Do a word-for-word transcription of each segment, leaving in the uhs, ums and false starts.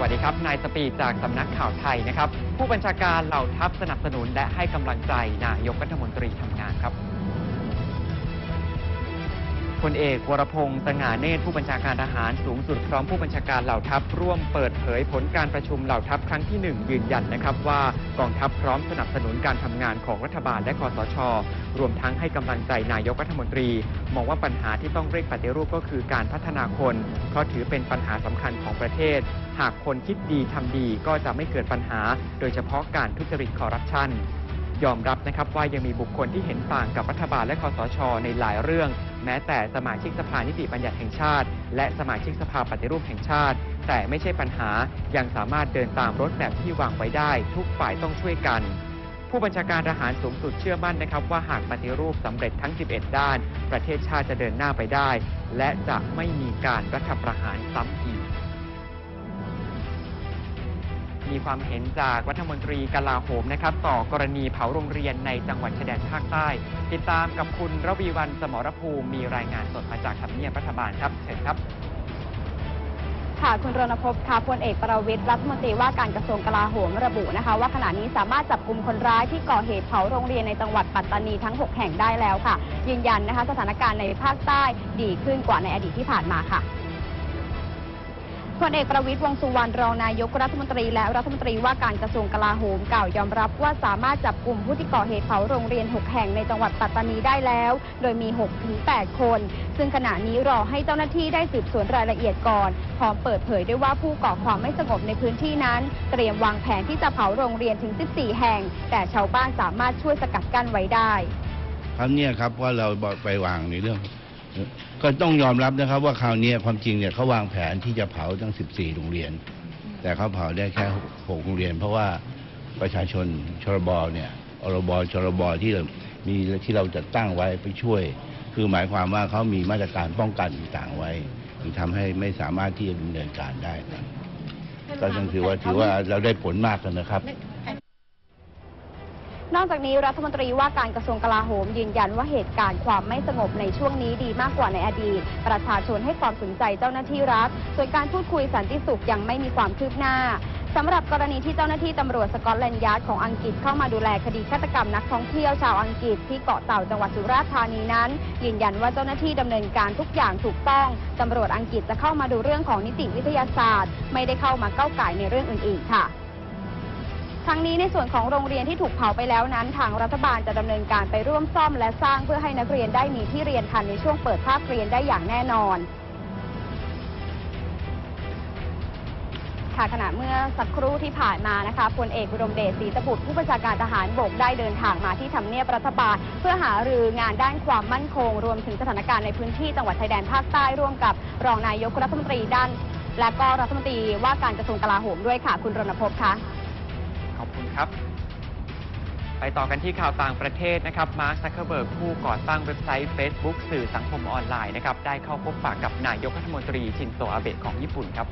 วัสดีครับนายสปีดจากสำนักข่าวไทยนะครับผู้บัญชาการเหล่าทัพสนับสนุนและให้กำลังใจนายกรัฐมนตรีทำงานครับพลเอกวรพงษ์สง่าเนตรผู้บัญชาการทหารสูงสุดพร้อมผู้บัญชาการเหล่าทัพร่วมเปิดเผยผลการประชุมเหล่าทัพครั้งที่หนึ่งยืนยันนะครับว่ากองทัพพร้อมสนับสนุนการทำงานของรัฐบาลและคสช.รวมทั้งให้กำลังใจนายกรัฐมนตรีมองว่าปัญหาที่ต้องเร่งปฏิรูปก็คือการพัฒนาคนเพราะถือเป็นปัญหาสำคัญของประเทศหากคนคิดดีทำดีก็จะไม่เกิดปัญหาโดยเฉพาะการทุจริตคอร์รัปชันยอมรับนะครับว่ายังมีบุคคลที่เห็นต่างกับรัฐบาลและคสช.ในหลายเรื่องแม้แต่สมาชิกสภานิติบัญญัติแห่งชาติและสมาชิกสภาปฏิรูปแห่งชาติแต่ไม่ใช่ปัญหายังสามารถเดินตามรถแบบที่วางไว้ได้ทุกฝ่ายต้องช่วยกันผู้บัญชาการทหารสูงสุดเชื่อมั่นนะครับว่าหากปฏิรูปสำเร็จทั้งสิบเอ็ดด้านประเทศชาติจะเดินหน้าไปได้และจะไม่มีการรัฐประหารซ้ำอีกมีความเห็นจากรัฐมนตรีกลาโหมนะครับต่อกรณีเผาโรงเรียนในจังหวัดชายแดนภาคใต้ติดตามกับคุณระวีวรรณ สมรภูมิมีรายงานสดมาจากทำเนียบรัฐบาลครับเชิญครับค่ะคุณรณพบค่ะพลเอกประวิตรรัฐมนตรีว่าการกระทรวงกลาโหมระบุนะคะว่าขณะนี้สามารถจับกลุ่มคนร้ายที่ก่อเหตุเผาโรงเรียนในจังหวัดปัตตานีทั้งหกแห่งได้แล้วค่ะยืนยันนะคะสถานการณ์ในภาคใต้ดีขึ้นกว่าในอดีตที่ผ่านมาค่ะพลเอกประวิตร วงษ์สุวรรณรองนายกรัฐมนตรีและรัฐมนตรีว่าการกระทรวงกลาโหมกล่าวยอมรับว่าสามารถจับกลุ่มผู้ที่ก่อเหตุเผาโรงเรียนหกแห่งในจังหวัดปัตตานีได้แล้วโดยมี หกถึงแปด คนซึ่งขณะนี้รอให้เจ้าหน้าที่ได้สืบสวนรายละเอียดก่อนพร้อมเปิดเผยด้วยว่าผู้ก่อความไม่สงบในพื้นที่นั้นเตรียมวางแผนที่จะเผาโรงเรียนถึงสิบสี่แห่งแต่ชาวบ้านสามารถช่วยสกัดกั้นไว้ได้ครับเนี่ยครับว่าเราไปวางในเรื่องก็ต้องยอมรับนะครับว่าคราวนี้ความจริงเนี่ยเขาวางแผนที่จะเผาทั้งสิบสี่โรงเรียนแต่เขาเผาได้แค่หกโรงเรียนเพราะว่าประชาชนชรบเนี่ยอรบชรบที่มีที่เราจัดตั้งไว้ไปช่วยคือหมายความว่าเขามีมาตรการป้องกันต่างๆไว้ถึงทำให้ไม่สามารถที่จะดำเนินการได้ก็ต้องถือว่าถือว่าเราได้ผลมากกันนะครับนอกจากนี้รัฐมนตรีว่าการกระทรวงกลาโหมยืนยันว่าเหตุการณ์ความไม่สงบในช่วงนี้ดีมากกว่าในอดีตประชาชนให้ความสนใจเจ้าหน้าที่รัฐส่วนการพูดคุยสันติสุขยังไม่มีความคืบหน้าสำหรับกรณีที่เจ้าหน้าที่ตำรวจสกอตแลนด์ยาร์ดของอังกฤษเข้ามาดูแลคดีฆาตกรรมนักท่องเที่ยวชาวอังกฤษที่เกาะเต่าจังหวัดสุราษฎร์ธานีนั้นยืนยันว่าเจ้าหน้าที่ดำเนินการทุกอย่างถูกต้องตำรวจอังกฤษจะเข้ามาดูเรื่องของนิติวิทยาศาสตร์ไม่ได้เข้ามาก้าวก่ายในเรื่องอื่นๆค่ะทั้งนี้ในส่วนของโรงเรียนที่ถูกเผาไปแล้วนั้นทางรัฐบาลจะดำเนินการไปร่วมซ่อมและสร้างเพื่อให้นักเรียนได้มีที่เรียนทันในช่วงเปิดภาคเรียนได้อย่างแน่นอนค่ะขณะเมื่อสักครู่ที่ผ่านมานะคะพลเอกอุดมเดช ศรีตบุตรผู้บัญชาการทหารบกได้เดินทางมาที่ทำเนียบรัฐบาลเพื่อหารืองานด้านความมั่นคงรวมถึงสถานการณ์ในพื้นที่จังหวัดชายแดนภาคใต้ร่วมกับรองนายกรัฐมนตรีด้านและก็รัฐมนตรีว่าการกระทรวงกลาโหมด้วยค่ะคุณรณพงษ์คะขอบคุณครับไปต่อกันที่ข่าวต่างประเทศนะครับมาร์ค ซักเคอร์เบิร์กผู้ก่อตั้งเว็บไซต์ Facebook สื่อสังคมออนไลน์นะครับได้เข้าพบปะกับนายกรัฐมนตรีชินโซอาเบะของญี่ปุ่นครับ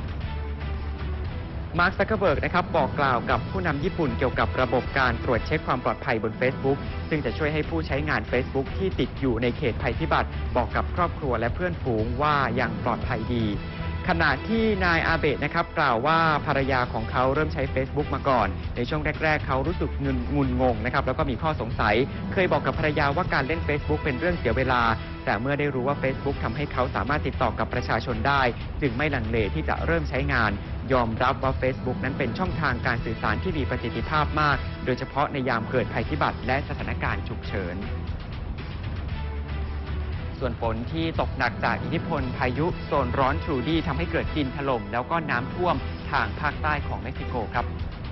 มาร์ค ซักเคอร์เบิร์กนะครับบอกกล่าวกับผู้นำญี่ปุ่นเกี่ยวกับระบบการตรวจเช็คความปลอดภัยบน Facebook ซึ่งจะช่วยให้ผู้ใช้งาน Facebook ที่ติดอยู่ในเขตภัยพิบัติบอกกับครอบครัวและเพื่อนฝูงว่ายังปลอดภัยดีขณะที่นายอาเบะนะครับกล่าวว่าภรรยาของเขาเริ่มใช้ Facebook มาก่อนในช่วงแรกๆเขารู้สึกงุนงุนงงนะครับแล้วก็มีข้อสงสัยเคยบอกกับภรรยาว่าการเล่น Facebook เป็นเรื่องเสียเวลาแต่เมื่อได้รู้ว่า Facebook ทำให้เขาสามารถติดต่อกับประชาชนได้จึงไม่ลังเลที่จะเริ่มใช้งานยอมรับว่า Facebook นั้นเป็นช่องทางการสื่อสารที่มีประสิทธิภาพมากโดยเฉพาะในยามเกิดภัยพิบัติและสถานการณ์ฉุกเฉินส่วนฝนที่ตกหนักจากอิทธิพลพายุโซนร้อนทรูดี้ทำให้เกิดดินถล่มแล้วก็น้ำท่วมทางภาคใต้ของเม็กซิโกครับ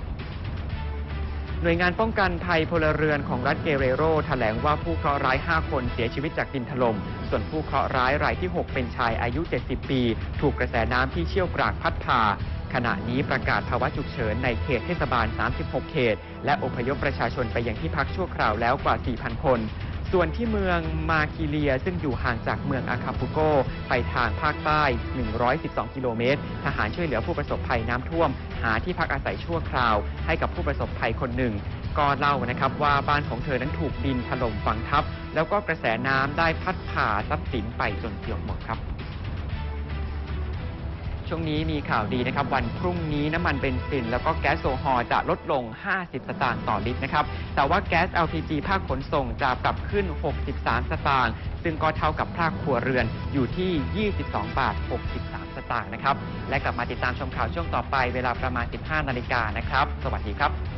หน่วยงานป้องกันภัยพลเรือนของรัฐเกเรโรแถลงว่าผู้เคราะห์ร้ายห้าคนเสียชีวิตจากดินถล่มส่วนผู้เคราะห์ร้ายรายที่หกเป็นชายอายุเจ็ดสิบปีถูกกระแสน้ำที่เชี่ยวกรากพัดพาขณะนี้ประกาศภาวะฉุกเฉินในเขตเทศบาลสามสิบหกเขตและอพยพประชาชนไปยังที่พักชั่วคราวแล้วกว่า สี่พัน คนส่วนที่เมืองมาคิเลียซึ่งอยู่ห่างจากเมืองอาคาปูโกไปทางภาคใต้หนึ่งร้อยสิบสองกิโลเมตรทหารช่วยเหลือผู้ประสบภัยน้ำท่วมหาที่พักอาศัยชั่วคราวให้กับผู้ประสบภัยคนหนึ่งก็เล่านะครับว่าบ้านของเธอนั้นถูกดินถล่มฝังทับแล้วก็กระแสน้ำได้พัดพาทรัพย์สินไปจนเกือบหมดครับช่วงนี้มีข่าวดีนะครับวันพรุ่งนี้น้ำมันเบนซินแล้วก็แก๊สโซฮอล์จะลดลงห้าสิบสตางค์ต่อลิตรนะครับแต่ว่าแก๊ส แอล พี จี ภาคขนส่งจะปรับขึ้นหกสิบสามสตางค์ซึ่งก็เท่ากับภาคครัวเรือนอยู่ที่ยี่สิบสองบาทหกสิบสามสตางค์นะครับและกลับมาติดตามชมข่าวช่วงต่อไปเวลาประมาณสิบห้านาฬิกานะครับสวัสดีครับ